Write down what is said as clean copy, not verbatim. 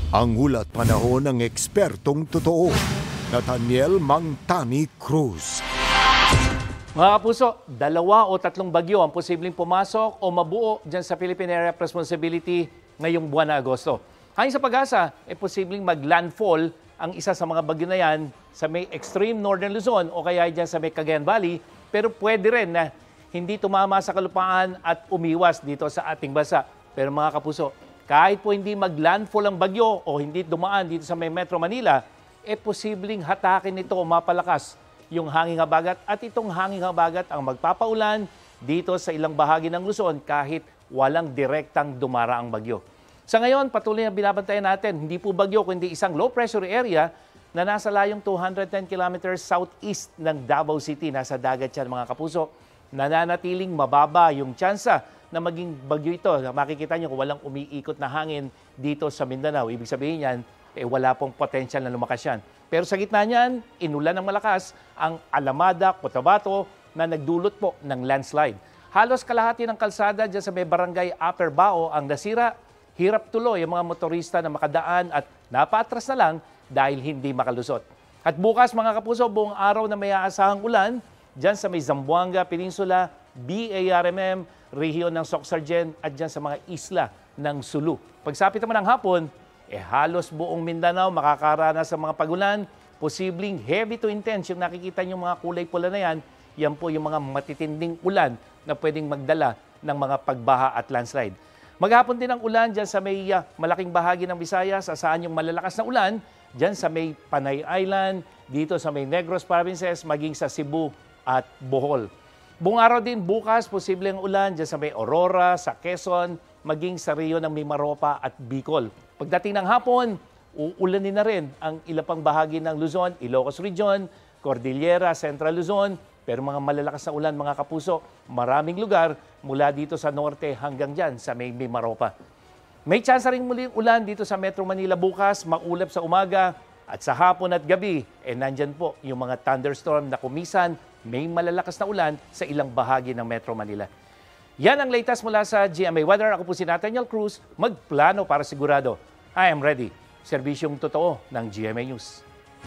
Ang ulat panahon ng ekspertong totoo, Nathaniel Mangtani Cruz. Mga kapuso, 2 o 3 bagyo ang posibleng pumasok o mabuo dyan sa Philippine Area of Responsibility ngayong buwan na Agosto. Ayon sa PAGASA, posibleng mag-landfall ang isa sa mga bagyo na yan sa may extreme northern Luzon o kaya dyan sa may Cagayan Valley, pero pwede rin na hindi tumama sa kalupaan at umiwas dito sa ating bansa. Pero mga kapuso, kahit po hindi mag-landfall ang bagyo o hindi dumaan dito sa may Metro Manila, posibleng hatakin nito o mapalakas yung hanging habagat at itong hanging habagat ang magpapaulan dito sa ilang bahagi ng Luzon kahit walang direktang dumaraang bagyo. Sa ngayon, patuloy na binabantayan natin, hindi po bagyo kundi isang low pressure area na nasa layong 210 kilometers southeast ng Davao City. Nasa dagat yan mga kapuso. Nananatiling mababa yung tsansa na maging bagyo ito. Makikita nyo kung walang umiikot na hangin dito sa Mindanao. Ibig sabihin yan, wala pong potensyal na lumakas yan. Pero sa gitna niyan, inulan ng malakas ang Alamada, Cotabato na nagdulot po ng landslide. Halos kalahati ng kalsada dyan sa may barangay Upper Bao ang nasira. Hirap tuloy ang mga motorista na makadaan at napaatras na lang dahil hindi makalusot. At bukas mga kapuso, buong araw na may aasahang ulan dyan sa may Zamboanga Peninsula, BARMM, rehiyon ng Soxargen at dyan sa mga isla ng Sulu. Pagsapit naman ng hapon, halos buong Mindanao makakaranas sa mga pagulan, posibleng heavy to intense. Yung nakikita nyo mga kulay pula na yan, yan po yung mga matitinding ulan na pwedeng magdala ng mga pagbaha at landslide. Maghapon din ang ulan dyan sa may malaking bahagi ng Visayas, saan yung malalakas na ulan, dyan sa may Panay Island, dito sa may Negros Provinces, maging sa Cebu at Bohol. Buong araw din bukas, posibleng ulan dyan sa may Aurora, sa Quezon, maging sa Rio ng Mimaropa at Bicol. Pagdating ng hapon, uulanin na rin ang ilang pang bahagi ng Luzon, Ilocos Region, Cordillera, Central Luzon, pero mga malalakas na ulan mga kapuso, maraming lugar mula dito sa norte hanggang dyan sa may Mimaropa. May tsansa rin muling ulan dito sa Metro Manila bukas, maulap sa umaga at sa hapon at gabi, nandyan po yung mga thunderstorm na kumisan, may malalakas na ulan sa ilang bahagi ng Metro Manila. Yan ang latest mula sa GMA Weather. Ako po si Nathaniel Cruz, magplano para sigurado. I am ready. Serbisyong totoo ng GMA News.